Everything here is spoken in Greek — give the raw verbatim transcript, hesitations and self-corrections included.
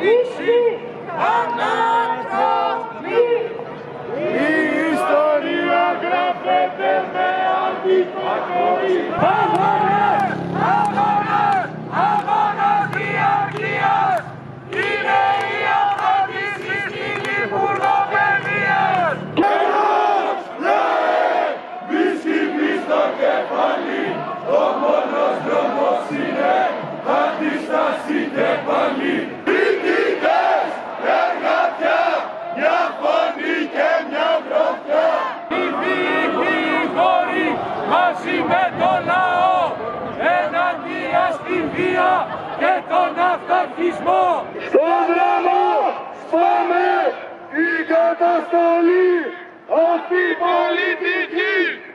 Ίσχυ ανατροπή. Η ιστορία γράφεται με αντιπατοή. Αγώνες, αγώνες, αγώνες διαρκείας είναι η απάντηση στην Υπουργό Παιδείας. Καιρός λαέ, μη σκυβείς το κεφάλι, ο μόνος δρόμος είναι αντίσταση και πάλι. Κριτικές, εργατιά, μια φωνή και μια γροθιά. Οι δικηγόροι μαζί με το λαό εναντία στη βία και τον αυταρχισμό. Στον δρόμο σπάμε την καταστολή, αυτή πολιτική.